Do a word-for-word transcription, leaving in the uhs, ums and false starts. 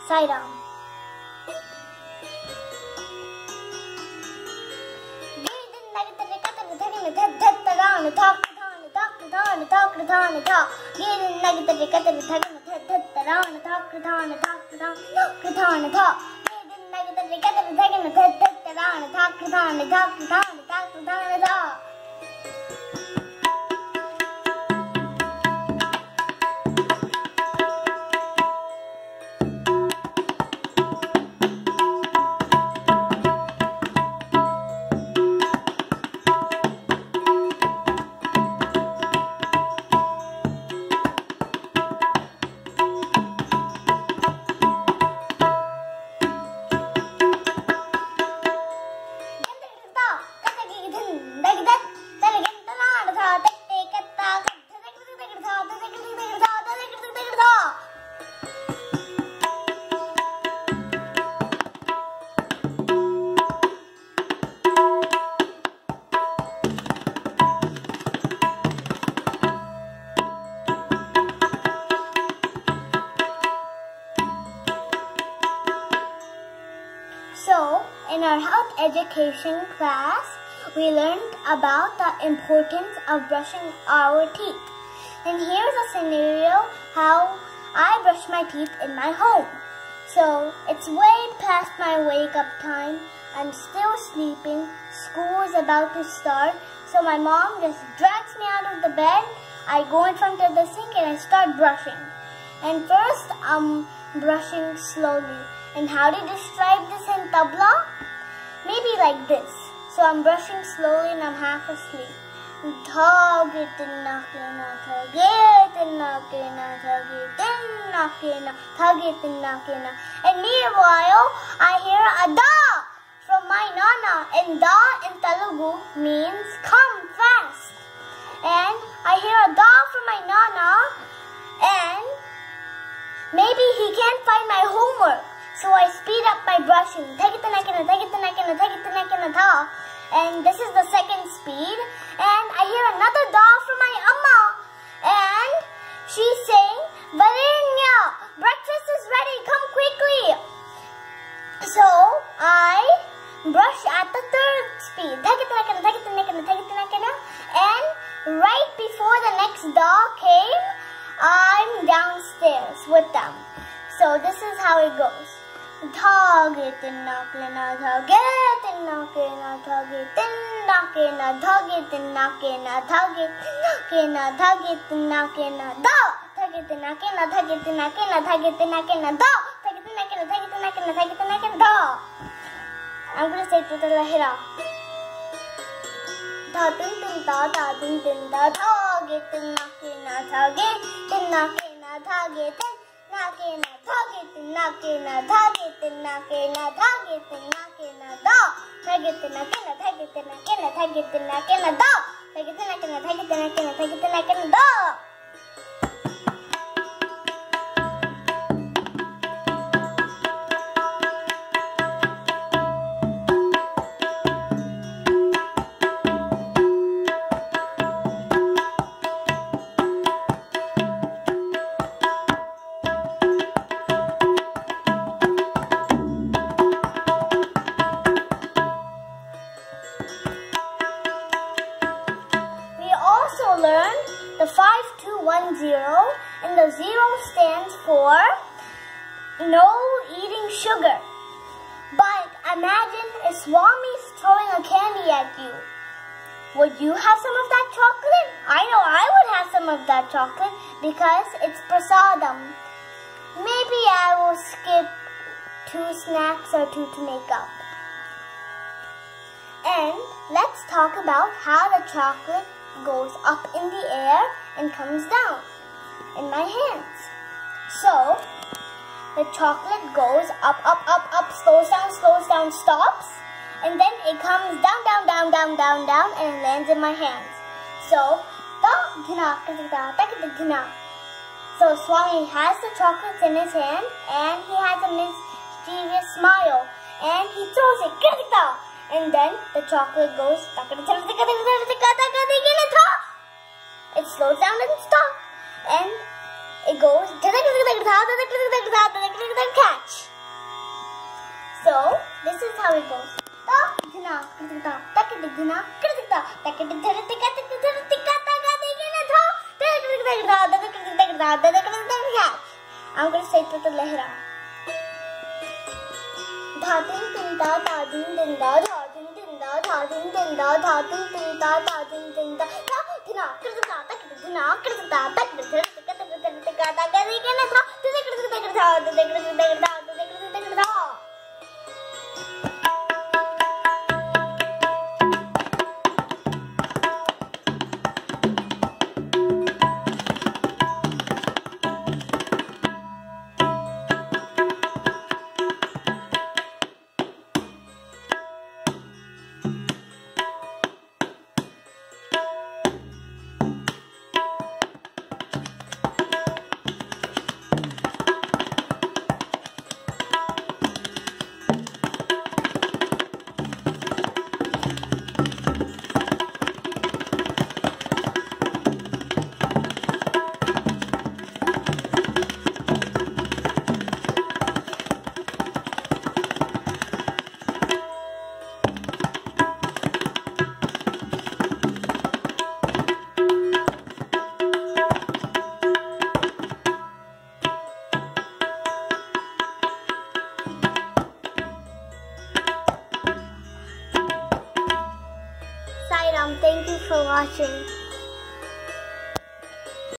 Sai Ram. So, in our health education class, we learned about the importance of brushing our teeth. And here's a scenario how I brush my teeth in my home. So, it's way past my wake-up time. I'm still sleeping. School is about to start. So my mom just drags me out of the bed. I go in front of the sink and I start brushing. And first, I'm brushing slowly. And how to describe this in tabla? Maybe like this. So I'm brushing slowly and I'm half asleep. And meanwhile, I hear a da from my nana. And da in Telugu means come fast. And I hear a da from my nana. And maybe he can't find my homework. So I speed up my brushing. And this is the second speed. And I hear another da from my amma. And she's saying, Varinya, breakfast is ready, come quickly. So I brush at the third speed. And right before the next da came, I'm downstairs with them. So this is how it goes. Target and knock and a target and knock and a target and knock and a target and knock and a target and a target and knock and a da target and knock and a target and knock and a target and knock and a da target and knock and a target and knock and a target and knock and da. I'm gonna say it to the lahira. Da dun dun da da dun dun da target and knock and a target and knock and a target. Knocking a target and knocking a target and knocking a target and knocking a dog. Target and knocking a target and knocking a target and knocking a dog. Target and knocking a target and knocking a target and knocking a dog. Learn the five two one zero, and the zero stands for no eating sugar. But imagine if Swami's throwing a candy at you. Would you have some of that chocolate? I know I would have some of that chocolate because it's prasadam. Maybe I will skip two snacks or two to make up. And let's talk about how the chocolate goes up in the air and comes down in my hands. So, the chocolate goes up, up, up, up, slows down, slows down, stops, and then it comes down, down, down, down, down, down, and it lands in my hands. So, so Swami has the chocolates in his hand, and he has a mysterious smile, and he throws it, and then the chocolate goes, it slows down and stops, and it goes, catch. This is how it goes. Ta dhina kritika tak dhina kritika tak dhara tika tak dhara tika tak dekine tha tak kritika da da kritika da da kritika. I'm going to say it with the lehra. Dha tin tin da da din din da dha tin tin da dha tin tin da dha tin tin da dha tin tin da ta dhina kritika tak dhina kritika tak dhara tika tak dhara tika tak dekine tha tak kritika da da kritika da da kritika da. Thank you for watching.